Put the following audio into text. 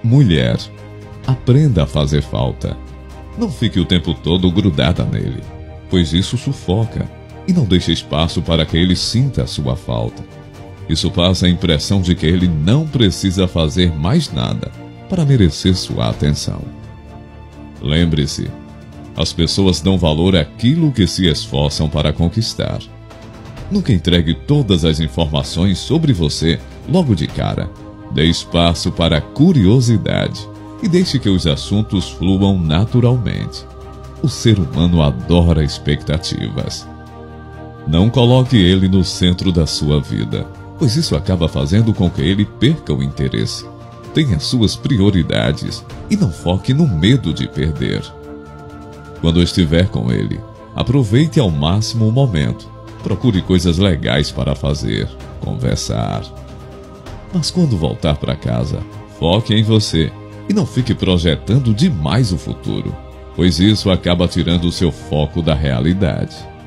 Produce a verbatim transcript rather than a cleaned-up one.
Mulher, aprenda a fazer falta. Não fique o tempo todo grudada nele, pois isso sufoca, e não deixe espaço para que ele sinta a sua falta. Isso passa a impressão de que ele não precisa fazer mais nada para merecer sua atenção. Lembre-se, as pessoas dão valor àquilo que se esforçam para conquistar. Nunca entregue todas as informações sobre você logo de cara. Dê espaço para a curiosidade e deixe que os assuntos fluam naturalmente. O ser humano adora expectativas. Não coloque ele no centro da sua vida, pois isso acaba fazendo com que ele perca o interesse. Tenha suas prioridades e não foque no medo de perder. Quando estiver com ele, aproveite ao máximo o momento. Procure coisas legais para fazer, conversar. Mas quando voltar para casa, foque em você e não fique projetando demais o futuro, pois isso acaba tirando o seu foco da realidade.